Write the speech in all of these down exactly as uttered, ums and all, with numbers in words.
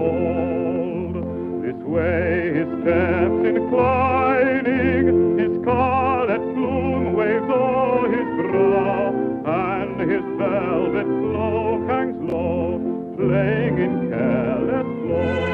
gold. This way his steps inclining, his scarlet plume waves o'er his brow, and his velvet cloak hangs low, playing in careless flow.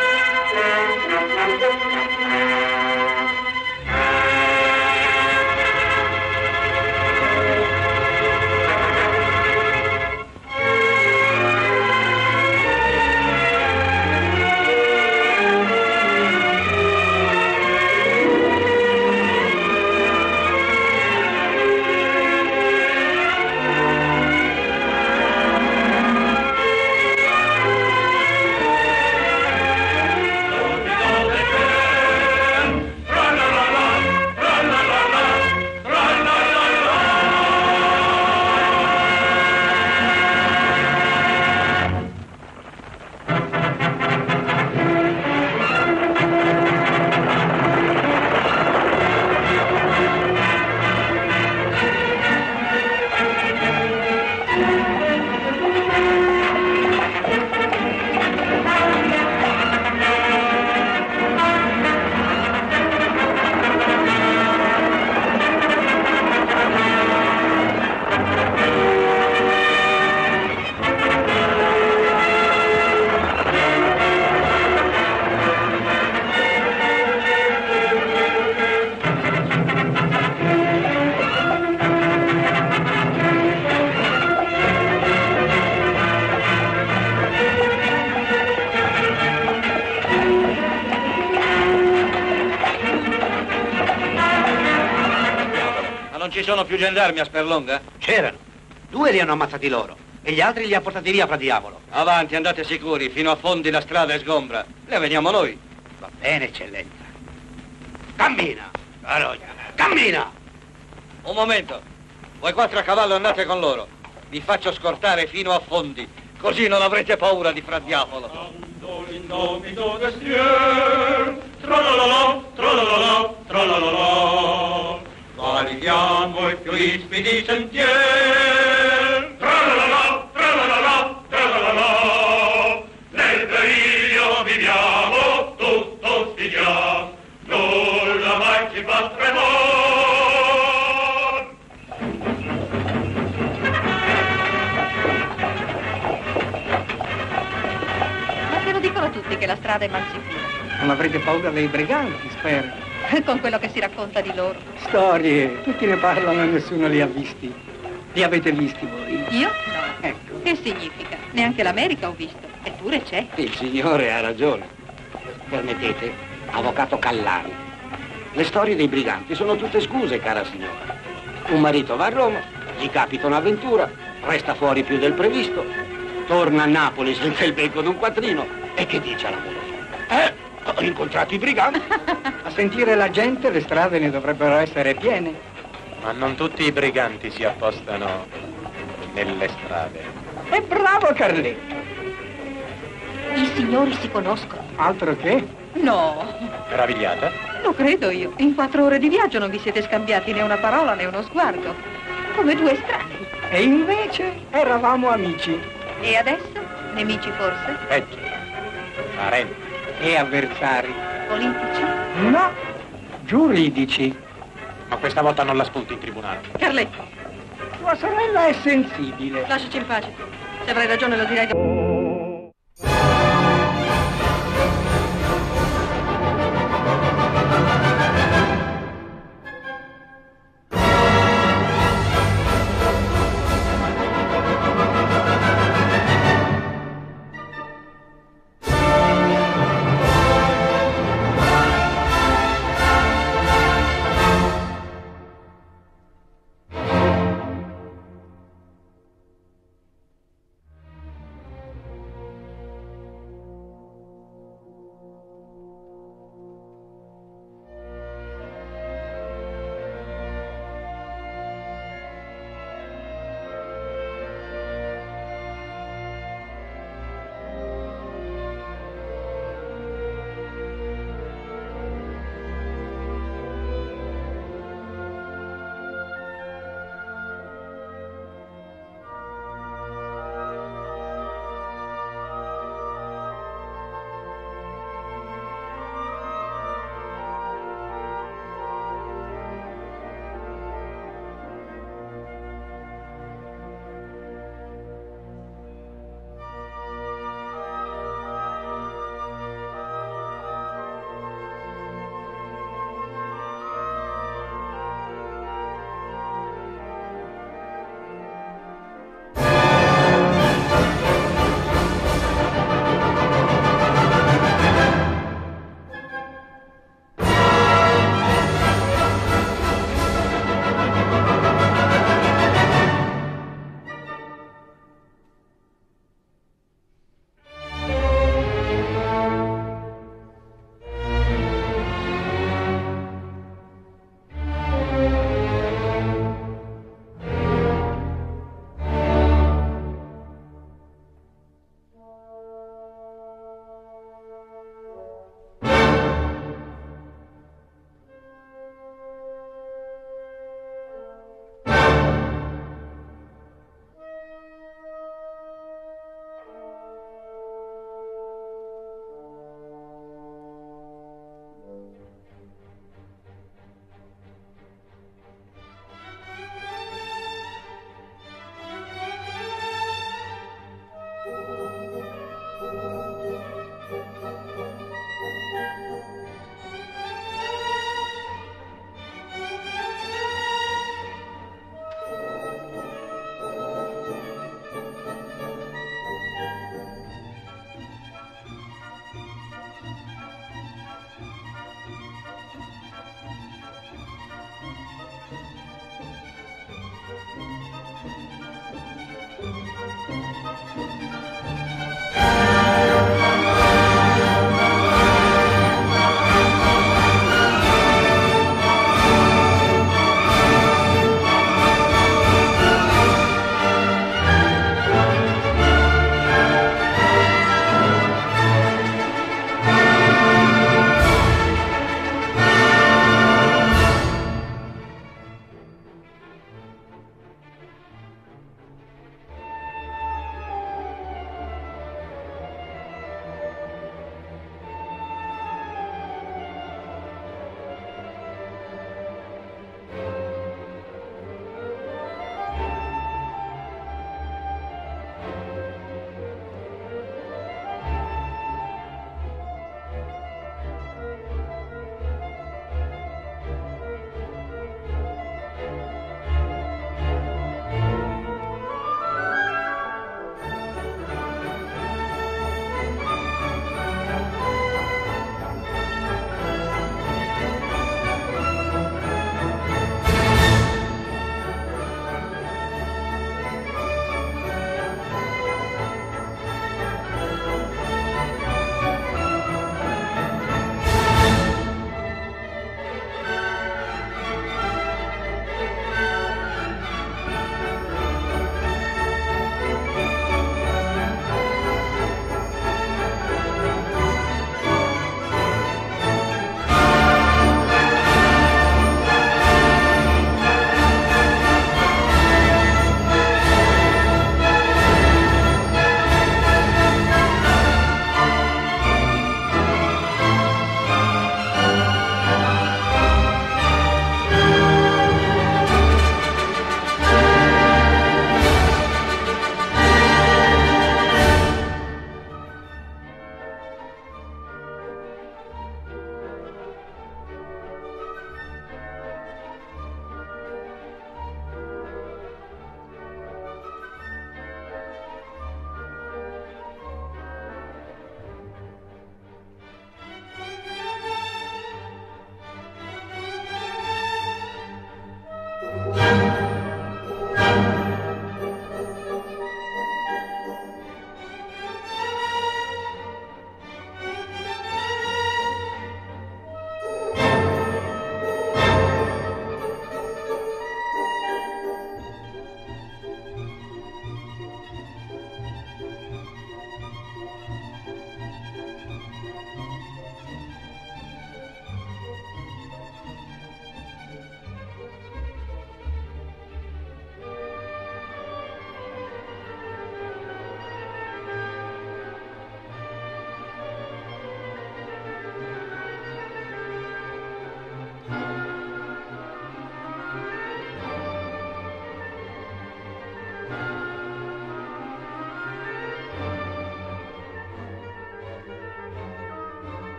Non ci sono più gendarmi a Sperlonga? C'erano. Due li hanno ammazzati loro e gli altri li ha portati via fra diavolo. Avanti, andate sicuri, fino a fondi la strada è sgombra. Ne veniamo noi. Va bene, eccellenza. Cammina, Carogna, cammina! Un momento. Voi quattro a cavallo andate con loro. Vi faccio scortare fino a fondi, così non avrete paura di fra diavolo. Tralalala, tralalala, tralalala. Valichiamo i più ispidi sentieri. Tralalala, tralalala, tralalala. Nel periglio viviamo, tutto stigiamo, nulla mai ci fa tremor. Ma se lo dicono tutti che la strada è mal sicura. Non avrete paura dei briganti, spero. Con quello che si racconta di loro. Storie, tutti ne parlano e nessuno li ha visti. Li avete visti voi? Io? No. Ecco. Che significa? Neanche l'America ho visto. Eppure c'è. Il signore ha ragione. Permettete, avvocato Callari. Le storie dei briganti sono tutte scuse, cara signora. Un marito va a Roma, gli capita un'avventura, resta fuori più del previsto, torna a Napoli senza il becco d'un quattrino e che dice alla moglie? Eh? Ho incontrato i briganti. A sentire la gente le strade ne dovrebbero essere piene. Ma non tutti i briganti si appostano nelle strade. E bravo Carletto. I signori si conoscono. Altro che? No. Meravigliata? Lo credo io. In quattro ore di viaggio non vi siete scambiati né una parola né uno sguardo. Come due estranei. E invece eravamo amici. E adesso? Nemici forse? Peggio. Parenti. E avversari. Politici? No, giuridici. Ma questa volta non la spunti in tribunale. Carletto, Tua sorella è sensibile. lasciaci in pace. Se avrai ragione lo direi dopo.